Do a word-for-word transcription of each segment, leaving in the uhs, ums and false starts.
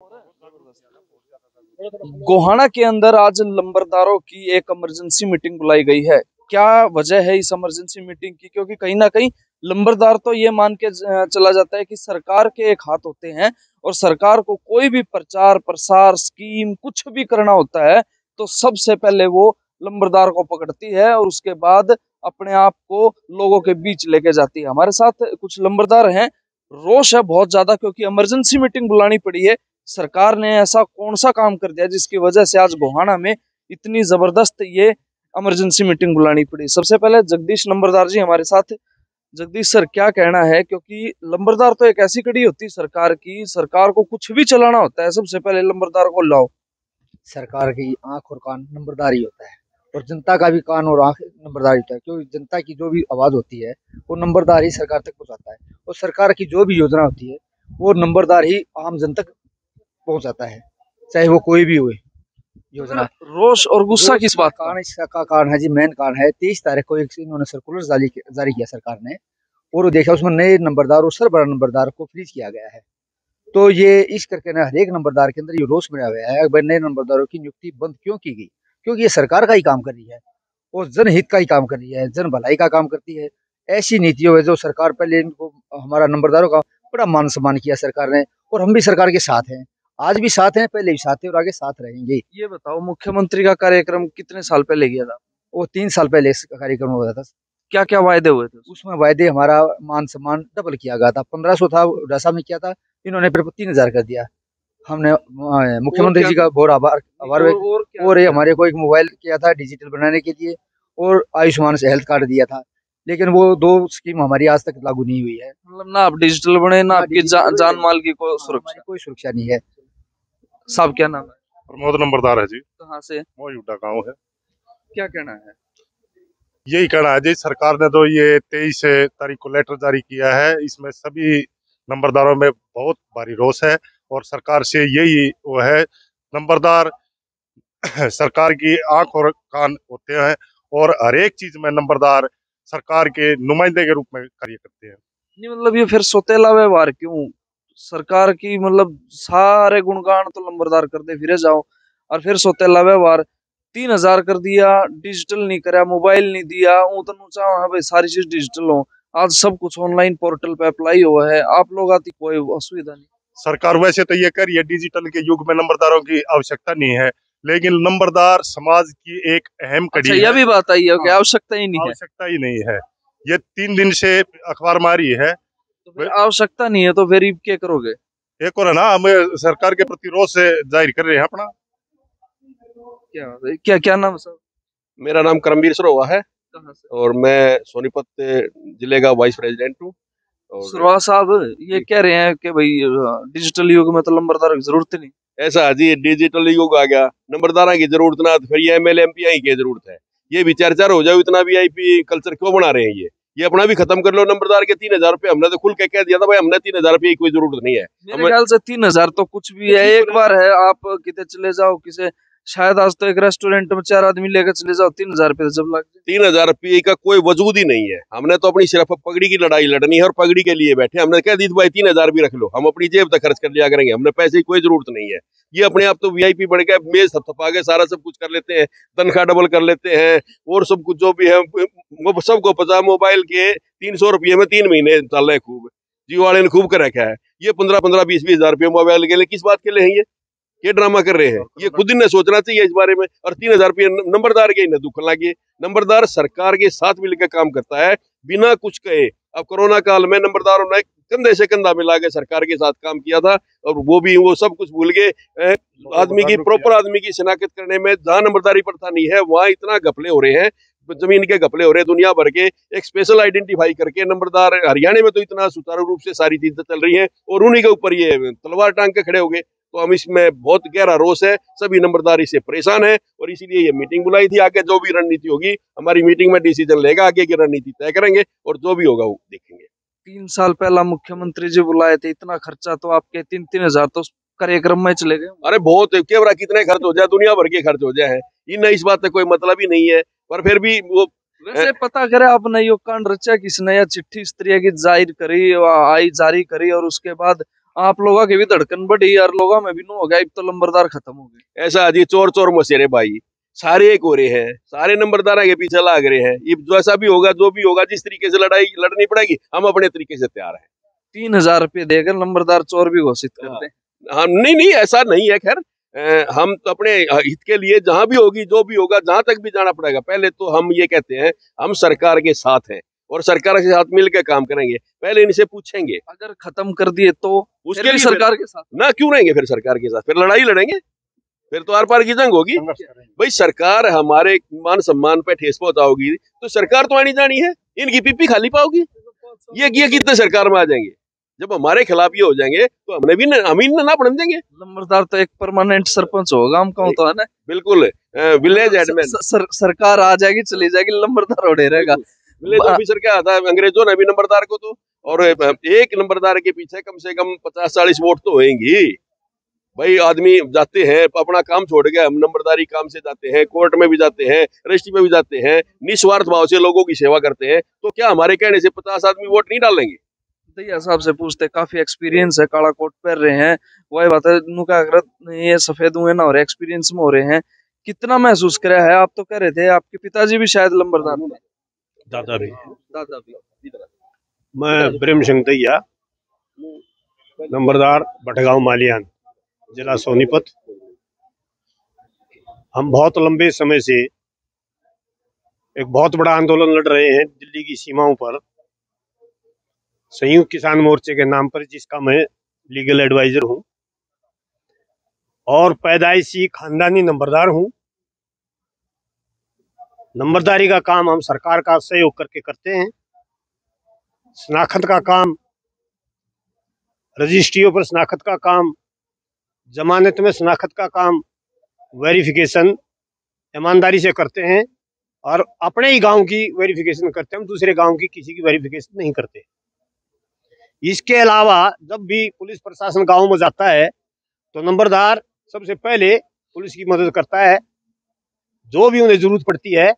गोहाना के अंदर आज लंबरदारों की एक इमरजेंसी मीटिंग बुलाई गई है। क्या वजह है इस इमरजेंसी मीटिंग की? क्योंकि कहीं ना कहीं लंबरदार तो ये मान के चला जाता है कि सरकार के एक हाथ होते हैं और सरकार को कोई भी प्रचार प्रसार स्कीम कुछ भी करना होता है तो सबसे पहले वो लंबरदार को पकड़ती है और उसके बाद अपने आप को लोगों के बीच लेके जाती है। हमारे साथ कुछ लंबरदार हैं। रोष है बहुत ज्यादा क्योंकि इमरजेंसी मीटिंग बुलानी पड़ी है। सरकार ने ऐसा कौन सा काम कर दिया जिसकी वजह से आज गोहाना में इतनी जबरदस्त ये इमरजेंसी मीटिंग बुलानी पड़ी। सबसे पहले जगदीश नंबरदार जी हमारे साथ। जगदीश सर, क्या कहना है? क्योंकि लंबरदार तो एक ऐसी कड़ी होती है सरकार की, सरकार को कुछ भी चलाना होता है सबसे पहले लंबरदार को लाओ। सरकार की आंख और कान नंबरदार ही होता है और जनता का भी कान और आंख नंबरदार होता है, क्योंकि जनता की जो भी आवाज होती है वो नंबरदार ही सरकार तक पहुंचाता है और सरकार की जो भी योजना होती है वो नंबरदार ही आम जन तक पहुंचाता है, चाहे वो कोई भी हुए योजना। रोष और गुस्सा किस बात का? कारण इसका कारण है जी, मेन कारण है तेईस तारीख को एक इन्होंने सर्कुलर जारी जारी किया सरकार ने और वो देखा उसमें नए नंबरदार और सरबरा नंबरदार को फ्रीज किया गया है। तो ये इस करके ना हर एक नंबरदार के अंदर ये रोष बना हुआ है। भाई नए नंबरदारों की नियुक्ति बंद क्यों की गई? क्योंकि ये सरकार का ही काम कर रही है और जनहित का ही काम कर रही है, जन भलाई का काम करती है। ऐसी नीतियों है जो सरकार पहले इनको हमारा नंबरदारों का बड़ा मान सम्मान किया सरकार ने और हम भी सरकार के साथ हैं, आज भी साथ हैं, पहले भी साथ थे और आगे साथ रहेंगे। ये बताओ, मुख्यमंत्री का कार्यक्रम कितने साल पहले किया था? वो तीन साल पहले इस कार्यक्रम हुआ था। क्या क्या वायदे हुए थे? उसमें वायदे हमारा मान सम्मान डबल किया गया था। पंद्रह सौ था हुड्डा साहब ने किया था, इन्होंने फिर तीन हजार कर दिया। हमने मुख्यमंत्री जी का बहुत आभार आभार और, और हमारे को एक मोबाइल किया था डिजिटल बनाने के लिए और आयुष्मान से हेल्थ कार्ड दिया था, लेकिन वो दो स्कीम हमारी आज तक लागू नहीं हुई है। मतलब ना आप डिजिटल बने ना आपकी जा, जान माल की कोई सुरक्षा कोई सुरक्षा नहीं है। साहब क्या नाम है? प्रमोद नंबरदार है जी। कहाँ से? मोयूडा गाँव है। क्या कहना है? यही कहना है जी, सरकार ने तो ये तेईस तारीख को लेटर जारी किया है, इसमें सभी नंबरदारों में बहुत भारी रोष है और सरकार से यही वो है, नंबरदार सरकार की आंख और कान होते हैं और हर एक चीज में नंबरदार सरकार के नुमाइंदे के रूप में कार्य करते हैं। नहीं मतलब ये फिर सौतेला व्यवहार क्यों? सरकार की मतलब सारे गुणगान तो नंबरदार करते फिरे जाओ और फिर सौतेला व्यवहार। तीन हजार कर दिया, डिजिटल नहीं करा, मोबाइल नहीं दिया, उतना चाहो हाँ भाई सारी चीज डिजिटल हो, आज सब कुछ ऑनलाइन पोर्टल पे अप्लाई हुआ है, आप लोग आती कोई असुविधा नहीं। सरकार वैसे तो ये कर रही है, डिजिटल के युग में नंबरदारों की आवश्यकता नहीं है, लेकिन नंबरदार समाज की एक अहम कड़ी अच्छा, है। यह भी बात आई है कि आवश्यकता ही नहीं है। आवश्यकता ही नहीं है, ये तीन दिन से अखबार मारी है। तो फिर आवश्यकता नहीं है तो फिर क्या करोगे? एक और है ना, हम सरकार के प्रति रोष से जाहिर कर रहे हैं अपना। क्या क्या क्या नाम सर? मेरा नाम करमवीर सरोवा है। कहाँ से? और मैं सोनीपत जिले का वाइस प्रेसिडेंट हूँ। सरोवा साहब ये कह रहे हैं कि भाई डिजिटल युग में तो नंबरदार की जरूरत नहीं। ऐसा जी, डिजिटल युग आ गया, नंबरदार की जरूरत ना, फिर ये M L M P I की जरूरत है। ये भी चार चार हो जाओ, इतना वी आई पी कल्चर क्यों बना रहे हैं? ये ये अपना भी खत्म कर लो। नंबरदार के तीन हजार रुपये हमने तो खुल के कह दिया था भाई, हमने तीन हजार रुपये की कोई जरूरत नहीं है। मेरे ख्याल से तीन हजार तो कुछ भी है, एक बार है आप कितने चले जाओ किसे, शायद आज तो एक रेस्टोरेंट में चार आदमी लेकर चले जाओ, तीन हजार रुपये जब लग जाए। तीन हजार रुपये का कोई वजूद ही नहीं है। हमने तो अपनी सिर्फ पगड़ी की लड़ाई लड़नी है और पगड़ी के लिए बैठे। हमने कह दी भाई तीन हजार भी रख लो, हम अपनी जेब तक खर्च कर लिया करेंगे, हमने पैसे की कोई जरूरत नहीं है। ये अपने आप तो वीआईपी बढ़ गए, मेज थपथपा के सारा सब कुछ कर लेते हैं, तनख्वाह डबल कर लेते हैं और सब कुछ जो भी है वो सबको पता। मोबाइल के तीन सौ रुपये में तीन महीने चल रहे खूब, जियो वाले ने खूब कर रखा है। ये पंद्रह पंद्रह बीस बीस हजार रुपये मोबाइल के लिए किस बात के लिए है? ये ये ड्रामा कर रहे हैं, ये खुद ही ने सोचना चाहिए इस बारे में। और तीन हजार रुपये नंबरदार के ही दुख लगे। नंबरदार सरकार के साथ मिलकर काम करता है बिना कुछ कहे। अब कोरोना काल में नंबरदारों ने कंधे से कंधा मिला के सरकार के साथ काम किया था और वो भी वो सब कुछ भूल गए। आदमी की प्रॉपर आदमी की शिनाख्त करने में जहाँ नंबरदारी प्रथा नहीं है वहाँ इतना घपले हो रहे हैं, जमीन के घपले हो रहे हैं दुनिया भर के। एक स्पेशल आइडेंटिफाई करके नंबरदार, हरियाणा में तो इतना सुचारू रूप से सारी चीजें चल रही हैं और उन्हीं के ऊपर ये तलवार टांग के खड़े हो गए। तो हम इसमें बहुत गहरा रोष है, सभी नंबरदारी से परेशान है और इसीलिए ये मीटिंग बुलाई थी। आगे जो भी रणनीति होगी हमारी मीटिंग में डिसीजन लेगा, आगे की रणनीति तय करेंगे और जो भी होगा वो देखेंगे। तीन साल पहला मुख्यमंत्री जी बुलाए थे, इतना खर्चा तो आपके तीन तीन हजार तो कार्यक्रम में चले गए। अरे बहुत, केवरा कितने खर्च हो जाए, दुनिया भर के खर्च हो जाए हैं, इन इस बात से कोई मतलब ही नहीं है। पर फिर भी वो वैसे पता करे आपने यो कांड रचा किसने, या चिट्ठी स्त्रिया की जाहिर करी आई जारी करी और उसके बाद आप लोगों की भी धड़कन बढ़ी और लोगों में भी नु हो गया, अब तो लंबरदार खत्म हो गए। ऐसा अजी चोर चोर मसेरे भाई, सारे एक हो रहे हैं, सारे नंबरदार के पीछे लाग रहे हैं। ये जैसा भी होगा, जो भी होगा, जिस तरीके से लड़ाई लड़नी पड़ेगी, हम अपने तरीके से तैयार हैं। तीन हजार रुपये देकर नंबरदार चोर भी घोषित कर दें। हम नहीं नहीं ऐसा नहीं है। खैर हम तो अपने हित के लिए जहां भी होगी, जो भी होगा, जहां तक भी जाना पड़ेगा, पहले तो हम ये कहते हैं हम सरकार के साथ हैं और सरकार के साथ मिलकर काम करेंगे। पहले इनसे पूछेंगे, अगर खत्म कर दिए तो उसके लिए सरकार के साथ ना क्यों रहेंगे? फिर सरकार के साथ फिर लड़ाई लड़ेंगे, फिर तो आर पार की जंग होगी। भाई सरकार हमारे मान सम्मान पे ठेस पहुंचाओगी तो सरकार तो आनी जानी है, इनकी पीपी खाली पाओगी। ये ये कितने सरकार में आ जाएंगे? जब हमारे खिलाफ ये हो जाएंगे तो हमने भी न, हम ही ना बढ़ देंगे। नंबरदार तो एक परमानेंट सरपंच होगा, हम कहूँ तो है ना। बिल्कुल विलेज एडमिन सर, सर, सरकार आ जाएगी चली जाएगी, नंबरदार उड़े रहेगा। विलेज ऑफिसर क्या आता है अंग्रेजों ने भी नंबरदार को तो, और एक नंबरदार के पीछे कम से कम पचास चालीस वोट तो होंगी। भाई आदमी जाते हैं अपना काम छोड़ के, हम नंबरदारी काम से जाते हैं, कोर्ट में भी जाते हैं, रजिस्ट्री में भी जाते हैं, निस्वार्थ भाव से लोगों की सेवा करते हैं, तो क्या हमारे कहने से पचास आदमी वोट नहीं डालेंगे? दैया साहब से पूछते, काफी एक्सपीरियंस है, काला कोट पहन रहे हैं, वही बात है नुका ये सफेद हुए ना और एक्सपीरियंस में हो रहे हैं। कितना महसूस कराया है? आप तो कह रहे थे आपके पिताजी भी शायद लंबरदार थे। दादा भी दादा भी। मैं ब्रह्म सिंह दैया, नंबरदार भटगांव मालियान, जिला सोनीपत। हम बहुत लंबे समय से एक बहुत बड़ा आंदोलन लड़ रहे हैं दिल्ली की सीमाओं पर, संयुक्त किसान मोर्चे के नाम पर, जिसका मैं लीगल एडवाइजर हूं और पैदाइशी खानदानी नंबरदार हूं। नंबरदारी का काम हम सरकार का सहयोग करके करते हैं। शनाख्त का काम, रजिस्ट्रियों पर शनाख्त का काम, जमानत में शनाख्त का काम, वेरिफिकेशन ईमानदारी से करते हैं और अपने ही गांव की वेरिफिकेशन करते हैं, हम दूसरे गांव की किसी की वेरिफिकेशन नहीं करते। इसके अलावा जब भी पुलिस प्रशासन गांव में जाता है तो नंबरदार सबसे पहले पुलिस की मदद करता है। जो भी उन्हें जरूरत पड़ती है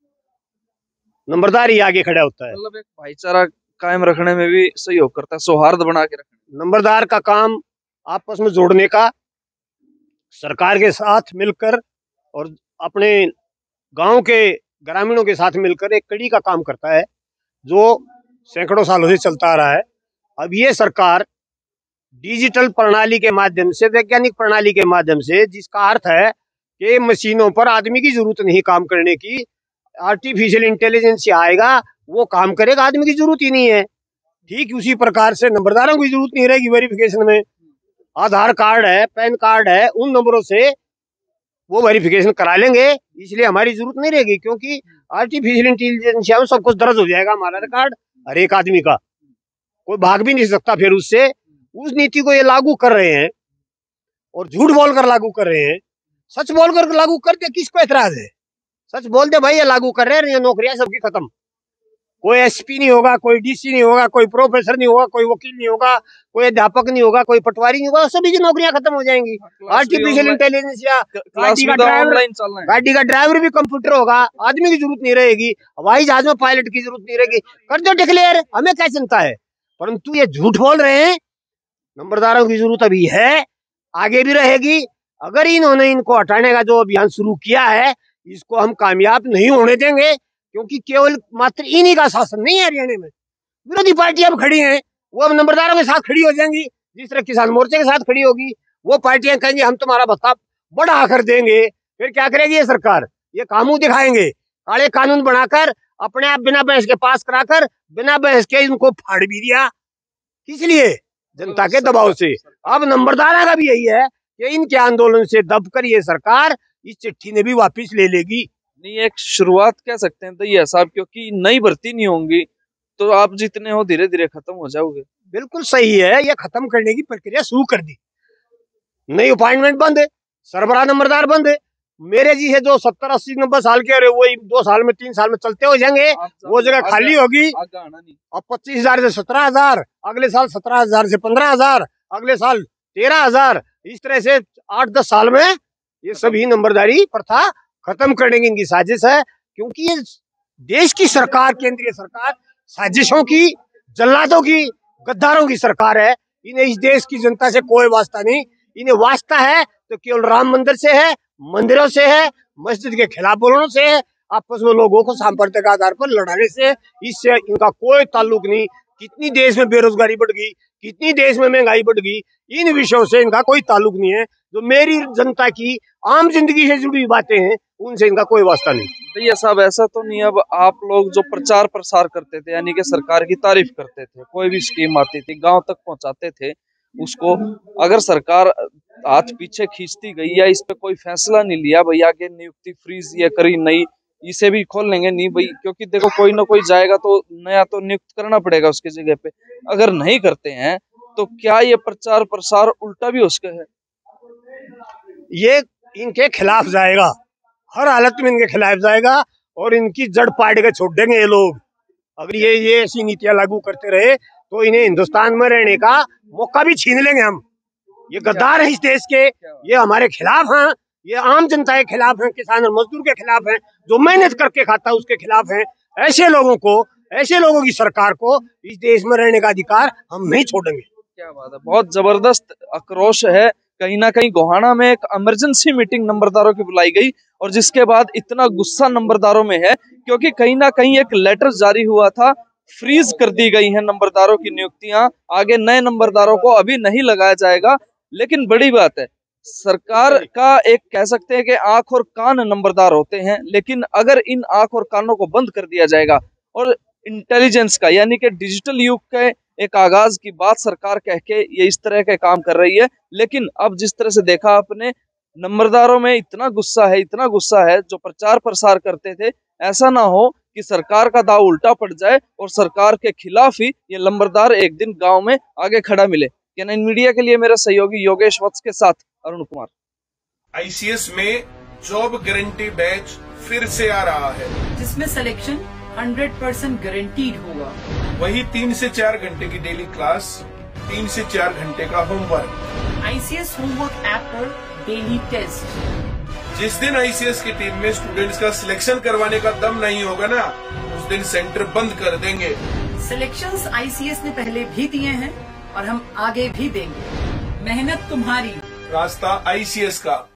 नंबरदार ही आगे खड़ा होता है। मतलब एक भाईचारा कायम रखने में भी सहयोग करता है, सौहार्द बना के रखने। नंबरदार का काम आपस में जोड़ने का, सरकार के साथ मिलकर और अपने गांव के ग्रामीणों के साथ मिलकर एक कड़ी का काम करता है, जो सैकड़ों सालों से चलता आ रहा है। अब ये सरकार डिजिटल प्रणाली के माध्यम से, वैज्ञानिक प्रणाली के माध्यम से, जिसका अर्थ है कि मशीनों पर आदमी की जरूरत नहीं काम करने की, आर्टिफिशियल इंटेलिजेंस आएगा वो काम करेगा, आदमी की जरूरत ही नहीं है। ठीक उसी प्रकार से नंबरदारों की जरूरत नहीं रहेगी वेरिफिकेशन में। आधार कार्ड है, पैन कार्ड है, उन नंबरों से वो वेरिफिकेशन करा लेंगे, इसलिए हमारी जरूरत नहीं रहेगी, क्योंकि आर्टिफिशियल इंटेलिजेंस में सब कुछ दर्ज हो जाएगा हमारा रिकॉर्ड हर एक आदमी का, कोई भाग भी नहीं सकता फिर उससे। उस नीति को ये लागू कर रहे हैं और झूठ बोलकर लागू कर रहे हैं। सच बोलकर लागू करते किसको एतराज है? सच बोल दे भाई ये लागू कर रहे हैं, ये नौकरियां सबकी खत्म, कोई एसपी नहीं होगा, कोई डीसी नहीं होगा, कोई प्रोफेसर नहीं होगा, कोई वकील नहीं होगा, कोई अध्यापक नहीं होगा, कोई पटवारी नहीं होगा, सभी की नौकरियां खत्म हो जाएंगी। आर्टिफिशियल इंटेलिजेंस या गाड़ी का ड्राइवर गाड़ी का ड्राइवर भी कंप्यूटर होगा, आदमी की जरूरत नहीं रहेगी, हवाई जहाज में पायलट की जरूरत नहीं रहेगी। कर दो डिक्लेयर, हमें क्या चिंता है। परंतु ये झूठ बोल रहे हैं। नंबरदारों की जरूरत अभी है, आगे भी रहेगी। अगर इन्होंने इनको हटाने का जो अभियान शुरू किया है, इसको हम कामयाब नहीं होने देंगे, क्योंकि केवल मात्र इन्हीं का शासन नहीं है हरियाणा में। विरोधी पार्टियां अब खड़ी हैं, वो अब नंबरदारों के साथ खड़ी हो जाएंगी, जिस तरह किसान मोर्चे के साथ खड़ी होगी। वो पार्टियां कहेंगी हम तुम्हारा भत्ता बढ़ा कर देंगे। फिर क्या करेगी ये सरकार? ये कानून दिखाएंगे, काले कानून बनाकर अपने आप बिना बहस के पास कराकर, बिना बहस के इनको फाड़ भी दिया। किस लिए? जनता के दबाव से। अब नंबरदारों का भी यही है कि इनके आंदोलन से दबकर ये सरकार इस चिट्ठी ने भी वापस ले लेगी। नहीं, एक शुरुआत कह सकते हैं दैया साहब, क्योंकि नई भर्ती नहीं होंगी तो आप जितने हो धीरे धीरे खत्म हो जाओगे। बिल्कुल सही है, ये खत्म करने की प्रक्रिया शुरू कर दी। नई अपॉइंटमेंट बंद है, सरबराह नंबरदार बंद है। मेरे जी है जो सत्तर अस्सी नब्बे साल के, अरे वही दो साल में तीन साल में चलते हो जाएंगे, वो जगह खाली होगी। अब पच्चीस हजार से सत्रह हजार, अगले साल सत्रह हजार से पंद्रह हजार, अगले साल तेरह हजार, इस तरह से आठ दस साल में ये सभी नंबरदारी प्रथा खत्म करने की इनकी साजिश है। क्योंकि ये देश की सरकार, केंद्रीय सरकार साजिशों की, जल्लादों की, गद्दारों की सरकार है। इन्हें इस देश की जनता से कोई वास्ता नहीं। इन्हें वास्ता है तो केवल राम मंदिर से है, मंदिरों से है, मस्जिद के खिलाफ बोलने से है, आपस में लोगों को सांप्रदायिक आधार पर लड़ाने से। इससे इनका कोई ताल्लुक नहीं। कितनी देश में बेरोजगारी बढ़ गई, कितनी देश में महंगाई बढ़ गई, इन विषयों से इनका कोई ताल्लुक नहीं है। जो मेरी जनता की आम जिंदगी से जुड़ी बातें हैं उनसे इनका कोई वास्ता नहीं। भैया साहब ऐसा तो नहीं, अब आप लोग जो प्रचार प्रसार करते थे यानी कि सरकार की तारीफ करते थे, कोई भी स्कीम आती थी गांव तक पहुंचाते थे उसको, अगर सरकार हाथ पीछे खींचती गई या इस पे कोई फैसला नहीं लिया भैया कि नियुक्ति फ्रीज ये करी नहीं, इसे भी खोल लेंगे नहीं भाई, क्योंकि देखो कोई ना कोई जाएगा तो नया तो नियुक्त करना पड़ेगा उसकी जगह पे, अगर नहीं करते हैं तो क्या ये प्रचार प्रसार उल्टा भी हो सके है? ये इनके खिलाफ जाएगा, हर हालत में इनके खिलाफ जाएगा और इनकी जड़ पाड़ के छोड़ देंगे ये लोग। अगर ये ये ऐसी नीतियां लागू करते रहे तो इन्हें हिंदुस्तान में रहने का मौका भी छीन लेंगे हम। ये गद्दार हैं इस देश के, ये हमारे खिलाफ हैं, ये आम जनता के खिलाफ हैं, किसान और मजदूर के खिलाफ हैं, जो मेहनत करके खाता है उसके खिलाफ हैं। ऐसे लोगों को, ऐसे लोगों की सरकार को इस देश में रहने का अधिकार हम नहीं छोड़ेंगे। क्या बात है, बहुत जबरदस्त आक्रोश है। कहीं ना कहीं गोहाना में एक इमरजेंसी मीटिंग नंबरदारों की बुलाई गई और जिसके बाद इतना गुस्सा नंबरदारों में है क्योंकि कहीं ना कहीं एक लेटर जारी हुआ था, फ्रीज कर दी गई है नंबरदारों की नियुक्तियां, आगे नए नंबरदारों को अभी नहीं लगाया जाएगा। लेकिन बड़ी बात है, सरकार का एक कह सकते हैं कि आंख और कान नंबरदार होते हैं, लेकिन अगर इन आंख और कानों को बंद कर दिया जाएगा और इंटेलिजेंस का यानी कि डिजिटल युग के एक आगाज की बात सरकार कह के ये इस तरह के काम कर रही है, लेकिन अब जिस तरह से देखा आपने नंबरदारों में इतना गुस्सा है, इतना गुस्सा है, जो प्रचार प्रसार करते थे, ऐसा ना हो कि सरकार का दाव उल्टा पड़ जाए और सरकार के खिलाफ ही ये नंबरदार एक दिन गांव में आगे खड़ा मिले। कैनन मीडिया के लिए मेरे सहयोगी योगेश वत्स के साथ अरुण कुमार। आईसीएस में जॉब गारंटी बैच फिर से आ रहा है, जिसमें सिलेक्शन हंड्रेड परसेंट गारंटीड होगा। वही तीन से चार घंटे की डेली क्लास, तीन से चार घंटे का होमवर्क, आईसीएस होमवर्क ऐप पर डेली टेस्ट। जिस दिन आईसीएस की टीम में स्टूडेंट्स का सिलेक्शन करवाने का दम नहीं होगा ना, उस दिन सेंटर बंद कर देंगे। सिलेक्शंस आईसीएस ने पहले भी दिए हैं और हम आगे भी देंगे। मेहनत तुम्हारी, रास्ता आईसीएस का।